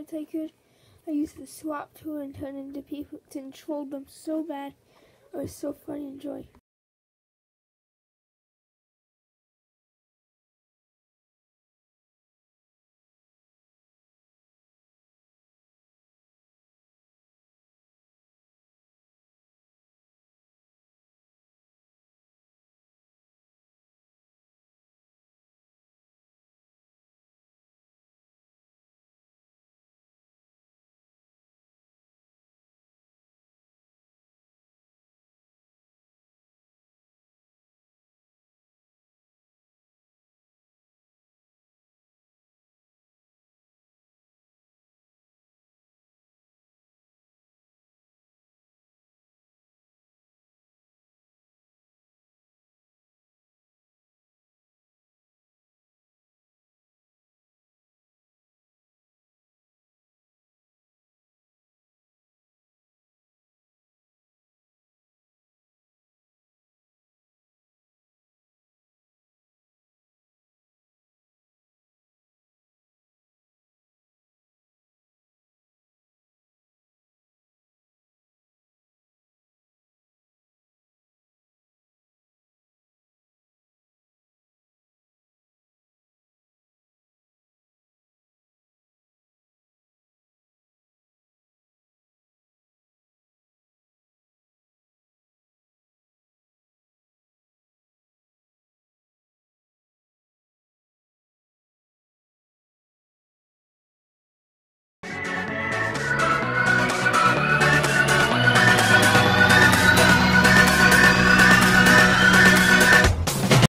chance I could. I used the swap tool and turned into people to control them so bad. It was so fun and joy.